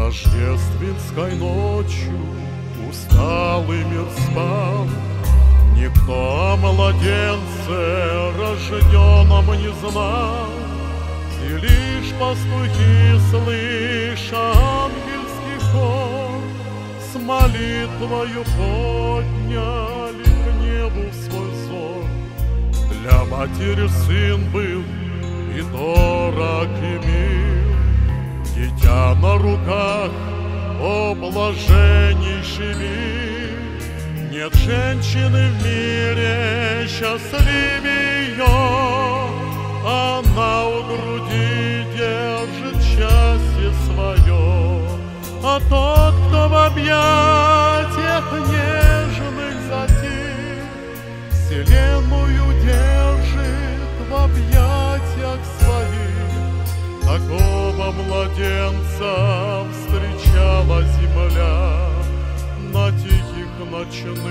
Рождественской ночью усталый мир спал. Никто о младенце рожденном не знал, и лишь пастухи, слыша ангельский хор, с молитвою подняли к небу свой взор. Для матери сын был и дорог, и мил, дитя на руках, о блаженнейший мир. Нет женщины в мире счастливее ее, она у груди держит счастье свое. А тот, кто в объятиях нежных затих, вселенную держит в объятиях своих. Такого младенца встречала земля на тихих ночных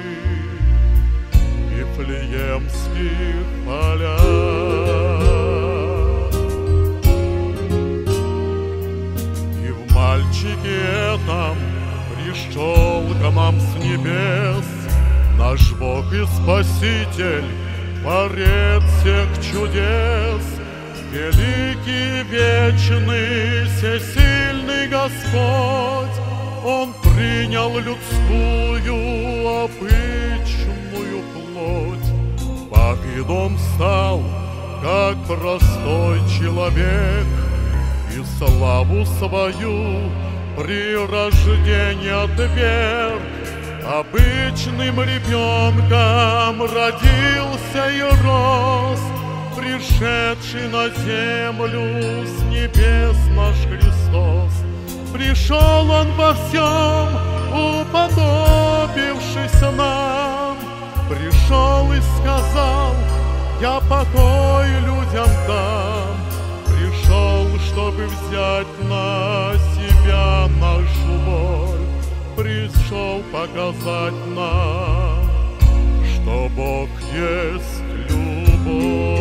Вифлеемских полях. И в мальчике этом пришел к нам с небес наш Бог и Спаситель, Творец всех чудес, великий, вечный, всесильный Господь. Он принял людскую обычную плоть, по виду стал, как простой человек, и славу свою при рождении отверг. Обычным ребенком родился и рос, пришедший на землю с небес наш Христос. Пришел Он во всем, уподобившись нам, пришел и сказал: я покой людям дам. Пришел, чтобы взять на себя нашу боль, пришел показать нам, что Бог есть любовь.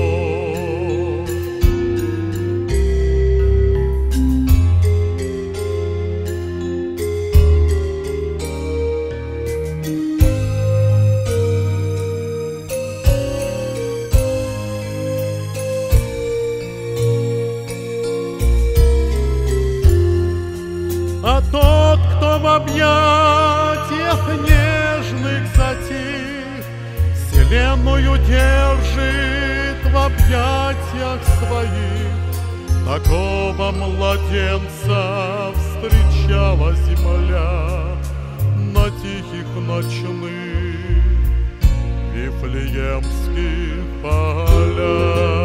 А тот, кто в объятиях нежных затих, вселенную держит в объятиях своих. Такого младенца встречала земля на тихих ночных Вифлеемских полях.